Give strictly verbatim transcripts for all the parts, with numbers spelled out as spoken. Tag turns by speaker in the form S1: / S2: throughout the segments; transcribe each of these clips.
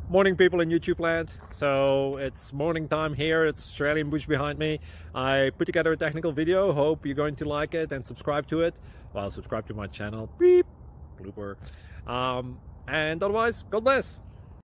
S1: Morning, people in YouTube land. So it's morning time here. It's Australian bush behind me. I put together a technical video. Hope you're going to like it and subscribe to it. Well, subscribe to my channel. Beep. Blooper. Um, and otherwise, God bless.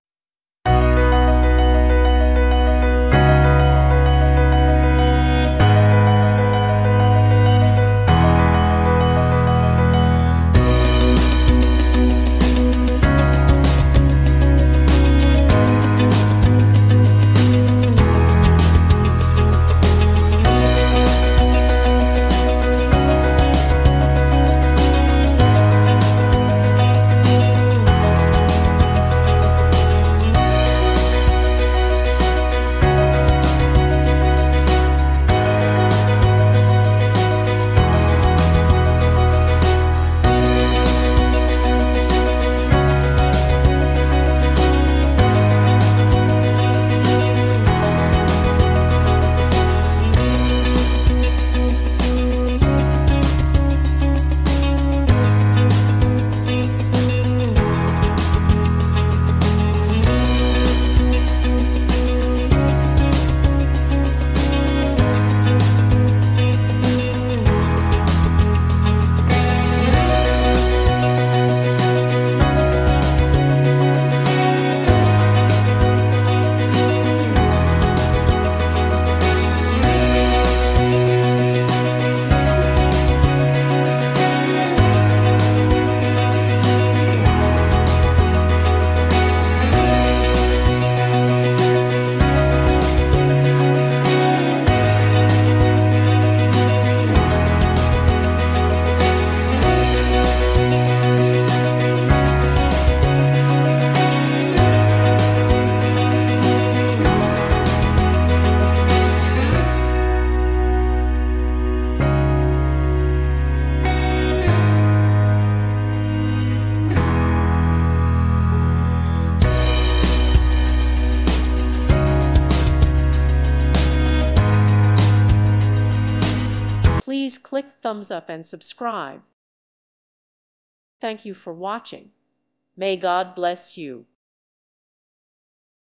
S2: Please click thumbs up and subscribe. Thank you for watching. May God bless you.